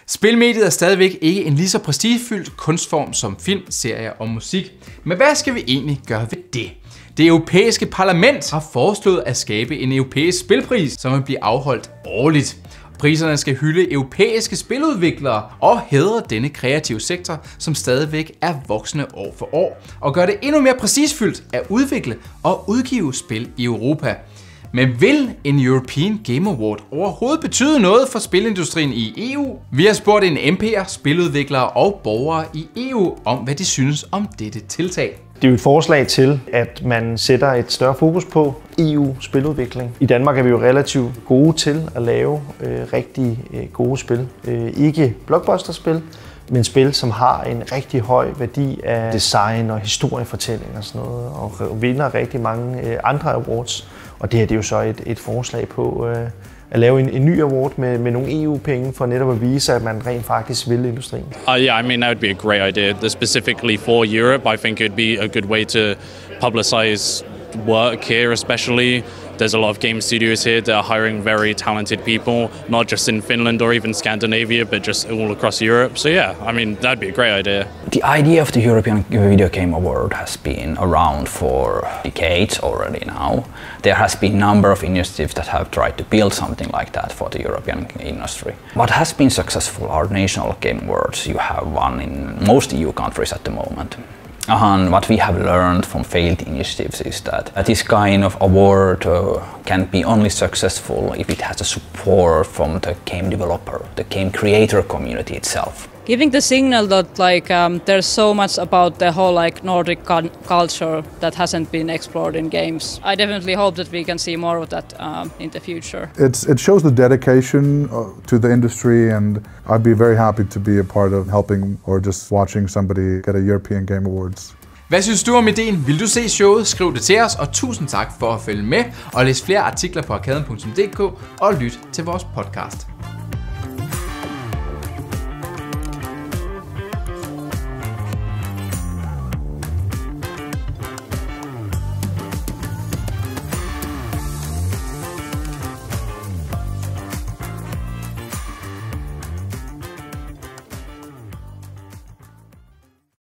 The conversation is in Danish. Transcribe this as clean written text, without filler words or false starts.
Spilmediet er stadigvæk ikke en lige så prestigefyldt kunstform som film, serier og musik. Men hvad skal vi egentlig gøre ved det? Det europæiske parlament har foreslået at skabe en europæisk spilpris, som vil blive afholdt årligt. Priserne skal hylde europæiske spiludviklere og hædre denne kreative sektor, som stadigvæk er voksende år for år, og gøre det endnu mere prestigefyldt at udvikle og udgive spil i Europa. Men vil en European Game Award overhovedet betyde noget for spilindustrien i EU? Vi har spurgt en MP'er, spiludviklere og borgere i EU om, hvad de synes om dette tiltag. Det er jo et forslag til, at man sætter et større fokus på EU-spiludvikling. I Danmark er vi jo relativt gode til at lave rigtig gode spil. Ikke blockbuster-spil, men spil, som har en rigtig høj værdi af design og historiefortælling og sådan noget, og vinder rigtig mange andre awards. Og det her det er jo så et forslag på at lave en ny award med nogle EU-penge for netop at vise, at man rent faktisk vil industrien. Yeah, I mean, that would be a great idea. Specifically for Europe, I think it would be a good way to publicize work here especially. There's a lot of game studios here that are hiring very talented people, not just in Finland or even Scandinavia, but just all across Europe. So yeah, I mean, that'd be a great idea. The idea of the European Video Game Award has been around for decades already now. There has been a number of initiatives that have tried to build something like that for the European industry. What has been successful are national game awards. You have one in most EU countries at the moment. And what we have learned from failed initiatives is that this kind of award can be only successful if it has a support from the game developer, the game creator community itself. Giving the signal that there's so much about the whole Nordic culture that hasn't been explored in games. I definitely hope that we can see more of that in the future. It shows the dedication to the industry, and I'd be very happy to be a part of helping or just watching somebody get a European Game Awards. Hvad synes du om ideen? Vil du se showet? Skriv det til os, og tusind tak for at følge med, og læs flere artikler på arkaden.dk og lyt til vores podcast.